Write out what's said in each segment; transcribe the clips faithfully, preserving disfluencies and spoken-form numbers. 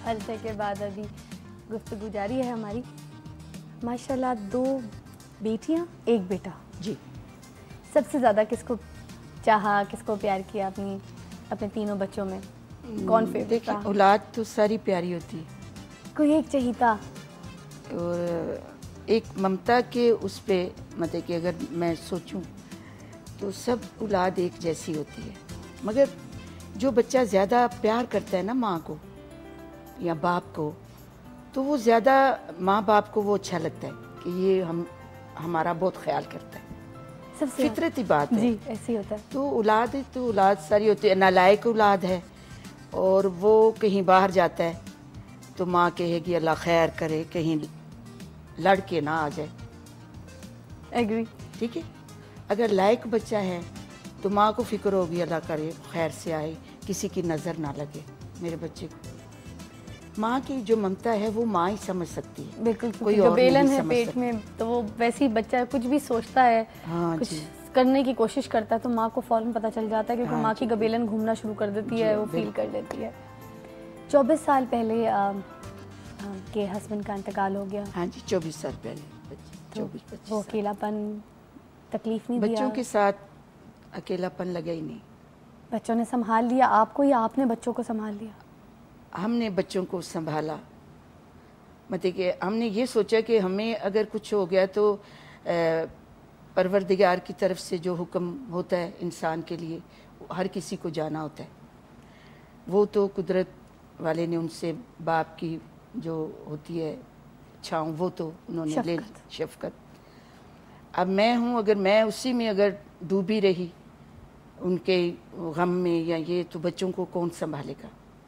अरसे के बाद अभी गुफ्तगू जारी है हमारी। माशाल्लाह दो बेटियां एक बेटा। जी। सबसे ज़्यादा किसको चाहा, किसको प्यार किया अपनी अपने तीनों बच्चों में? कौन फेवरेट था? औलाद तो सारी प्यारी होती है, कोई एक चाहिता। और एक ममता के उस पे मतलब कि अगर मैं सोचूं तो सब औलाद एक जैसी होती है, मगर जो बच्चा ज़्यादा प्यार करता है ना माँ को या बाप को, तो वो ज़्यादा माँ बाप को वो अच्छा लगता है कि ये हम हमारा बहुत ख्याल करता है। सबसे फितरती बात है जी, ऐसे होता है। तो औलाद है तो औलाद सारी होती है। नालायक औलाद है और वो कहीं बाहर जाता है तो माँ कहेगी अल्लाह खैर करे, कहीं लड़ के ना आ जाए। एग्री। ठीक है। अगर लायक बच्चा है तो माँ को फिक्र होगी अल्लाह करे खैर से आए, किसी की नज़र ना लगे मेरे बच्चे को। माँ की जो ममता है वो माँ ही समझ सकती है, बिल्कुल। कोई जो और बेलन नहीं है समझ पेट सकती। में, तो वो वैसे ही बच्चा कुछ भी सोचता है, हाँ कुछ जी। करने की कोशिश करता है तो माँ को फौरन पता चल जाता है, क्योंकि हाँ माँ की जी, गबेलन घूमना शुरू कर देती जी, है, वो फील बिल्कुल। कर लेती है। चौबीस साल पहले आ, आ, के हस्बैंड का इंतकाल हो गया। हाँ जी, चौबीस साल पहले। चौबीस तो पच्चीस वो साल। अकेलापन तकलीफ नहीं दिया? बच्चों के साथ अकेलापन लगा ही नहीं। बच्चों ने संभाल लिया आपको या आपने बच्चों को संभाल लिया? हमने बच्चों को संभाला। मतलब कि हमने ये सोचा कि हमें अगर कुछ हो गया तो परवरदिगार की तरफ से जो हुक्म होता है इंसान के लिए, हर किसी को जाना होता है। वो तो कुदरत वाले ने उनसे बाप की जो होती है छाँव, वो तो उन्होंने ले ली, शफकत। अब मैं हूँ, अगर मैं उसी में अगर डूबी रही उनके गम में या ये, तो बच्चों को कौन संभालेगा?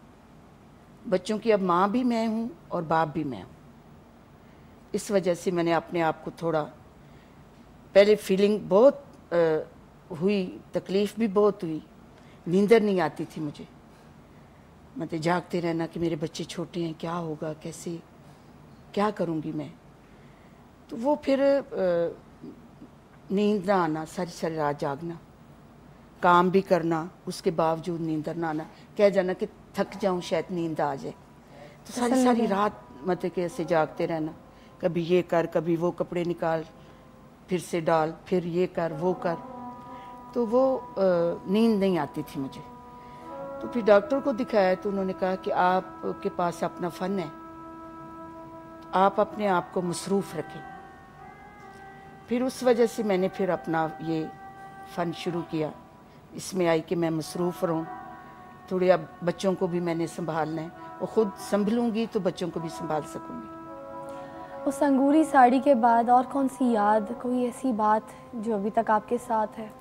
बच्चों की अब माँ भी मैं हूँ और बाप भी मैं हूँ। इस वजह से मैंने अपने आप को थोड़ा, पहले फीलिंग बहुत आ, हुई, तकलीफ़ भी बहुत हुई, नींदर नहीं आती थी मुझे। मतलब जागते रहना कि मेरे बच्चे छोटे हैं, क्या होगा, कैसे, क्या करूँगी मैं। तो वो फिर नींद ना आना, सारी सारी रात जागना, काम भी करना, उसके बावजूद नींदर ना आना, कह जाना कि थक जाऊं शायद नींद आ जाए। तो सारी सारी रात मतलब कि ऐसे जागते रहना, कभी ये कर, कभी वो कपड़े निकाल, फिर से डाल, फिर ये कर, वो कर। तो वो नींद नहीं आती थी मुझे। तो फिर डॉक्टर को दिखाया तो उन्होंने कहा कि आपके पास अपना फ़न है, आप अपने आप को मसरूफ़ रखें। फिर उस वजह से मैंने फिर अपना ये फ़न शुरू किया, इसमें आई कि मैं मसरूफ़ रहूं। थोड़ी अब बच्चों को भी मैंने संभालना है, और ख़ुद संभलूंगी तो बच्चों को भी संभाल सकूंगी। उस अंगूरी साड़ी के बाद और कौन सी याद, कोई ऐसी बात जो अभी तक आपके साथ है?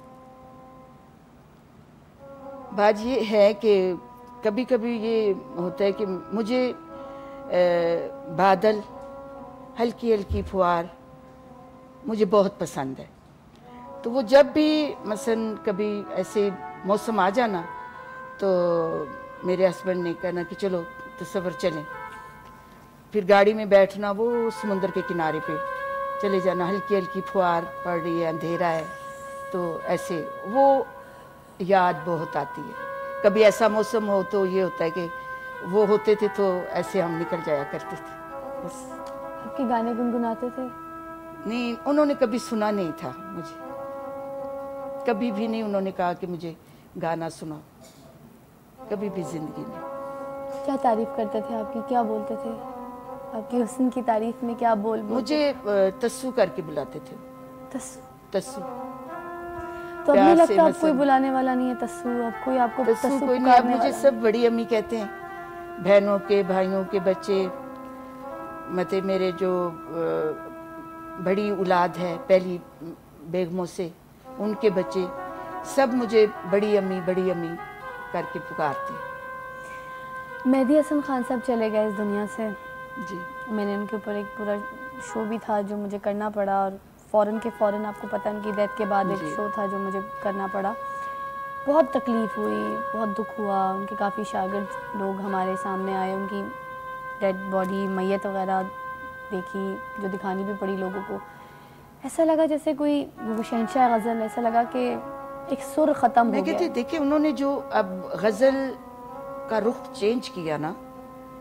बात ये है कि कभी कभी ये होता है कि मुझे ए, बादल, हल्की हल्की फुहार मुझे बहुत पसंद है। तो वो जब भी मसलन कभी ऐसे मौसम आ जाना तो मेरे हस्बैंड ने कहना कि चलो तसव्वुर चलें। फिर गाड़ी में बैठना, वो समुंदर के किनारे पे चले जाना, हल्की हल्की फुहार पड़ रही है, अंधेरा है, तो ऐसे वो याद बहुत आती है। कभी ऐसा मौसम हो तो ये होता है कि वो होते थे तो ऐसे हम निकल जाया करते थे बस। आपके गाने गुनगुनाते थे? नहीं, उन्होंने कभी सुना नहीं था मुझे, कभी भी नहीं उन्होंने कहा कि मुझे गाना सुना, कभी भी जिंदगी में। क्या तारीफ करते थे आपकी, क्या बोलते थे? आपकी हुस्न की तारीफ में क्या बोल बोलते? मुझे तस्सू करके बुलाते थे। तस्सू? तस्सू। तो अब नहीं लगता अब कोई बुलाने वाला नहीं है तस्सू, अब कोई आपको तस्सू, तस्सू कोई नहीं। अब मुझे सब बड़ी अम्मी कहते हैं, बहनों के, भाइयों के बच्चे, मतलब मेरे जो बड़ी औलाद है पहली बेगमों से, उनके बच्चे सब मुझे बड़ी अम्मी बड़ी अम्मी करके पुकारते हैं। मेहदी हसन खान साहब चले गए इस दुनिया से जी। मैंने उनके ऊपर एक पूरा शो भी था जो मुझे करना पड़ा, और फ़ौरन के फ़ौरन आपको पता है उनकी डेथ के बाद एक शो था जो मुझे करना पड़ा। बहुत तकलीफ़ हुई, बहुत दुख हुआ। उनके काफ़ी शागिर्द लोग हमारे सामने आए, उनकी डेड बॉडी, मैयत वगैरह देखी, जो दिखानी भी पड़ी लोगों को। ऐसा लगा जैसे कोई शहंशाह गज़ल, ऐसा लगा कि एक सुर ख़त्म हो गया। देखिए, उन्होंने जो अब गज़ल का रुख चेंज किया ना,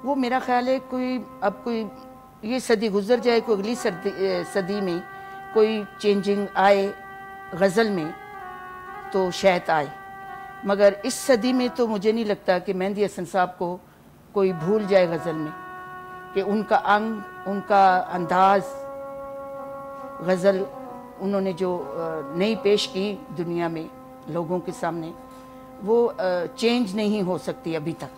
वो मेरा ख्याल है कोई अब कोई ये सदी गुजर जाए, कोई अगली सदी सदी में कोई चेंजिंग आए गज़ल में तो शायद आए, मगर इस सदी में तो मुझे नहीं लगता कि मेहंदी हसन साहब को कोई भूल जाए गज़ल में, कि उनका अंग, उनका अंदाज, गज़ल उन्होंने जो नई पेश की दुनिया में लोगों के सामने, वो चेंज नहीं हो सकती अभी तक।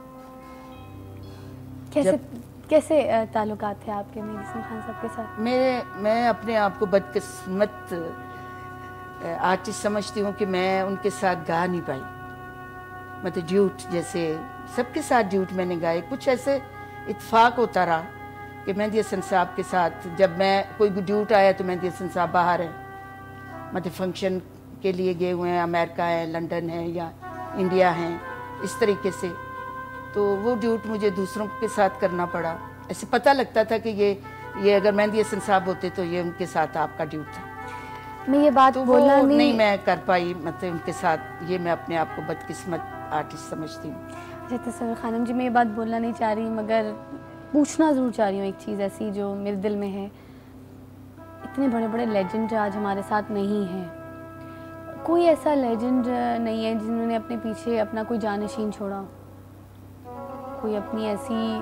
कैसे कैसे ताल्लुकात थे आपके मेहंदी हसन खान साहब के साथ? मेरे मैं अपने आप को बदकिस्मत आर्टिस्ट समझती हूँ कि मैं उनके साथ गा नहीं पाई। मतलब ड्यूट, जैसे सबके साथ ड्यूट मैंने गाए, कुछ ऐसे इत्फाक होता रहा कि मेहंदी हसन साहब के साथ जब मैं कोई ड्यूट आया तो मेहंदी हसन साहब बाहर है, मतलब फंक्शन के लिए गए हुए हैं, अमेरिका है, लंदन है या इंडिया हैं, इस तरीके से, तो वो ड्यूट मुझे दूसरों के साथ करना पड़ा। ऐसे पता लगता था कि ये ये अगर मेहंदी हसन साहब होते तो ये उनके साथ आपका ड्यूट था। मैं ये बात तो बोलना नहीं, नहीं मैं कर पाई, मतलब उनके साथ, ये मैं अपने आप को बदकिस्मत आर्टिस्ट समझती हूँ। अच्छा तस्वीर खानम जी, मैं ये बात बोलना नहीं चाह रही मगर पूछना ज़रूर चाह रही हूँ एक चीज़ ऐसी जो मेरे दिल में है। इतने बड़े बड़े लेजेंड आज हमारे साथ नहीं हैं, कोई ऐसा लेजेंड नहीं है जिन्होंने अपने पीछे अपना कोई जानशीन छोड़ा, कोई अपनी ऐसी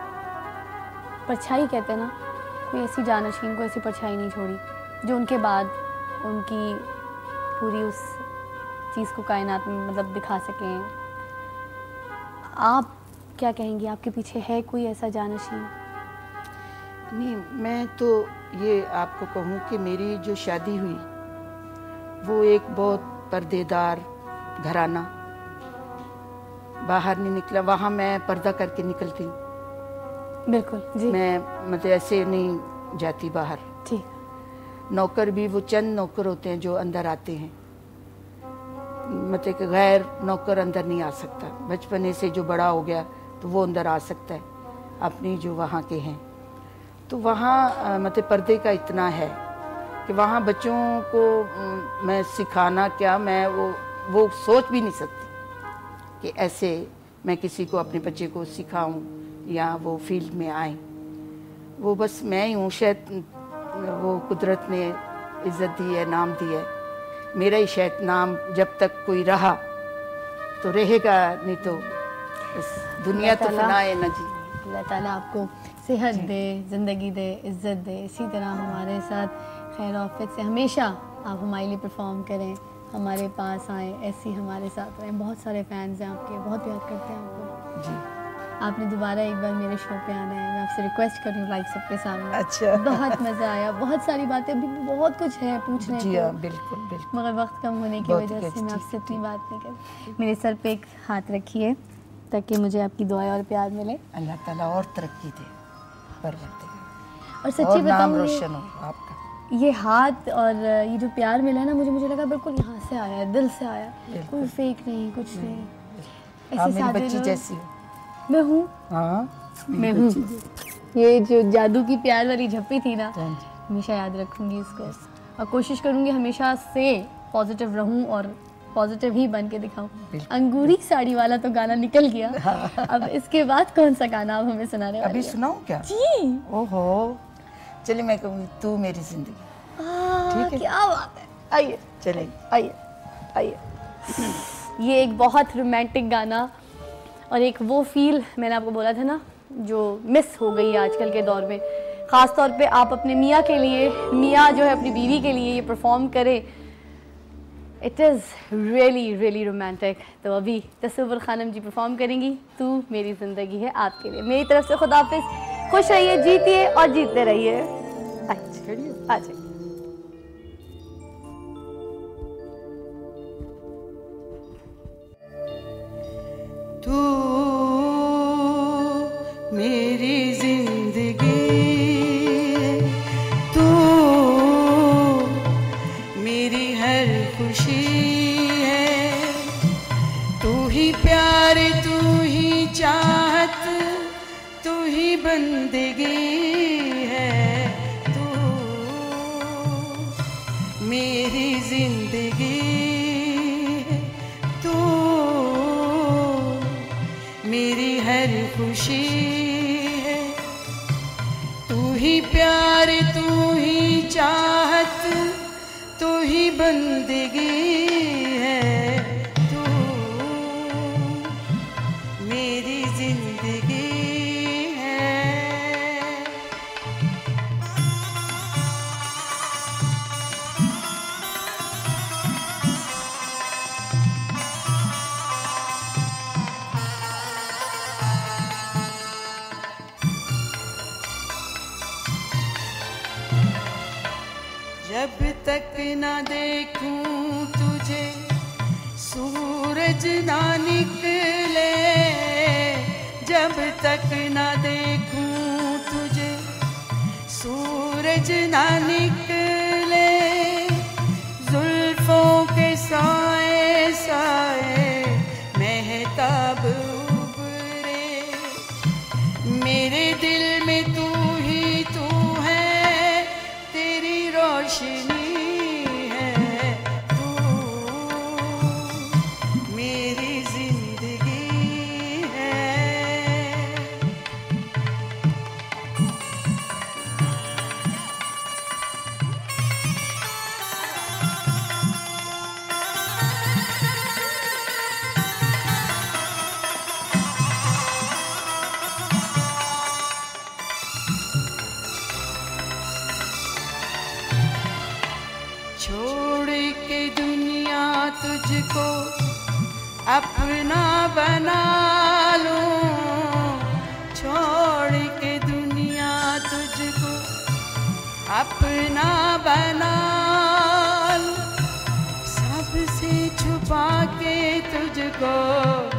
परछाई कहते हैं ना, कोई ऐसी जानशीन, कोई ऐसी परछाई नहीं छोड़ी जो उनके बाद उनकी पूरी उस चीज़ को कायनात में मतलब दिखा सकें। आप क्या कहेंगी, आपके पीछे है कोई ऐसा जानशीन? नहीं, मैं तो ये आपको कहूँ कि मेरी जो शादी हुई वो एक बहुत पर्देदार घराना, बाहर नहीं निकला, वहाँ मैं पर्दा करके निकलती हूँ। बिल्कुल जी। मैं मतलब ऐसे नहीं जाती बाहर। ठीक। नौकर भी वो चंद नौकर होते हैं जो अंदर आते हैं, मतलब कि गैर नौकर अंदर नहीं आ सकता। बचपने से जो बड़ा हो गया तो वो अंदर आ सकता है, अपनी जो वहाँ के हैं। तो वहाँ मतलब पर्दे का इतना है कि वहाँ बच्चों को मैं सिखाना क्या, मैं वो वो सोच भी नहीं सकती कि ऐसे मैं किसी को, अपने बच्चे को सिखाऊं या वो फील्ड में आए। वो बस मैं ही हूँ, शायद वो कुदरत ने इज़्ज़त दी है, नाम दी है, मेरा ही शायद नाम जब तक कोई रहा तो रहेगा, नहीं तो इस दुनिया तो फना है ना जी। अल्लाह ताला आपको सेहत दे, ज़िंदगी दे, इज़्ज़त दे, इसी तरह हमारे साथ खैर आफियत से हमेशा आप हमारे लिए परफॉर्म करें, हमारे पास आएँ, ऐसी हमारे साथ रहें। बहुत सारे फैंस हैं आपके, बहुत प्यार करते हैं आपको जी। आपने दोबारा एक बार मेरे शो पे आना है, मैं आपसे रिक्वेस्ट कर रही हूँ लाइव सबके सामने। अच्छा। बहुत मज़ा आया, बहुत सारी बातें, अभी भी बहुत कुछ है पूछने जी को। हाँ, बिल्कुल बिल्कुल। मगर वक्त कम होने की वजह से मैं आपसे इतनी बात नहीं कर। मेरे सर पे एक हाथ रखिए ताकि मुझे आपकी दुआएं और प्यार मिले। अल्लाह ताला और तरक्की दे, और सच्ची नाम बताऊं, रोशन हो आपका। ये हाथ और ये जो प्यार मिला है ना, मुझे मुझे लगा बिल्कुल यहाँ से आया है, दिल से आया, कोई फेक नहीं, कुछ नहीं। ऐसे मेरी बच्ची जैसी हो। मैं हूँ, हाँ मैं हूँ। ये जो जादू की प्यार वाली झप्पी थी ना, हमेशा याद रखूंगी इसको और कोशिश करूंगी हमेशा से पॉजिटिव रहूं और पॉजिटिव ही बन के दिखाऊं। अंगूरी साड़ी वाला तो गाना निकल गया। हाँ। अब इसके बाद कौन सा गाना आप हमें सुना रहे? अभी सुनाऊं क्या? जी। ओहो, चलिए मैं कहूँगी तू मेरी जिंदगी। ठीक है, क्या बात है। आइए चलिए, आइए आइए। ये एक बहुत रोमांटिक गाना और एक वो फील मैंने आपको बोला था ना जो मिस हो गई है आजकल के दौर में, ख़ास तौर पे आप अपने मियाँ के लिए, मियाँ जो है अपनी बीवी के लिए ये परफॉर्म करें। It is really really romantic. तो अभी तस्वीर खानम जी परफॉर्म करेंगी तू मेरी ज़िंदगी है आपके लिए। मेरी तरफ से खुदा हाफिज़, खुश रहिए, जीतिए और जीतते रहिए। अच्छा अच्छा। तू मेरी जिंदगी, तू मेरी हर खुशी है, तू ही प्यार, तू ही चाहत, तू ही बंदगी है, तू मेरी जिंदगी, मेरी हर चैन खुशी है, तू ही प्यार, तू ही चाहत, तू ही बंदगी है, तू मेरी जिंदगी है। जब तक ना देखूं तुझे सूरज ना निकले, जब तक ना देखूं तुझे सूरज ना निकले, जुल्फों के साए साए महताब उभरे, मेरे दिल में तू ही तू है, तेरी रोशनी है, तू मेरी जिंदगी है। छोड़ के दुनिया तुझको अपना बना लूं, छोड़ के दुनिया तुझको अपना बना लूं, सबसे छुपा के तुझको